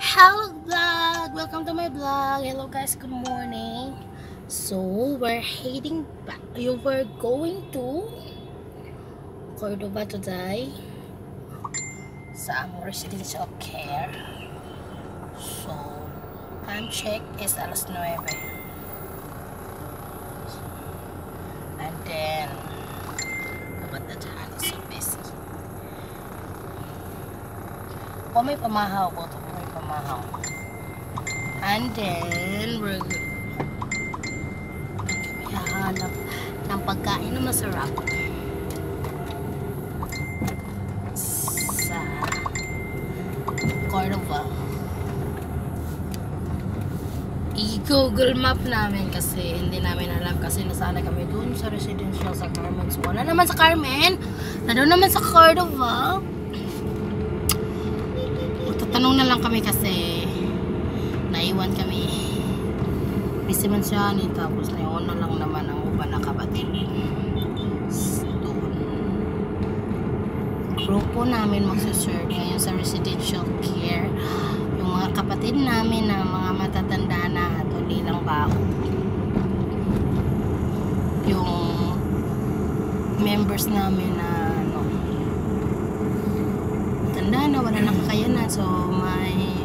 Hello vlog! Welcome to my vlog. Hello guys, good morning. So, we're heading back. We're going to Cordova today sa among residential care. So, time check is alas 9. And then, but the time is so busy. May pamahaw ko. May pamahaw. And then, we're hahanap ng pagkain na masarap sa Cordova. I-google map namin kasi hindi namin alam kasi nasana kami dun sa residential sa Carmen. So, wala naman sa Carmen. Nandun naman sa Cordova. Tanong na lang kami kasi naiwan kami. Busy man siya ni tapos naiwan na lang naman ang iba na kapatid. Doon. Grupo namin magsaserve ngayon sa residential care. Yung mga kapatid namin na mga matatanda na at ulilang bao. Yung members namin na tanda na wala nang kakayanan, so may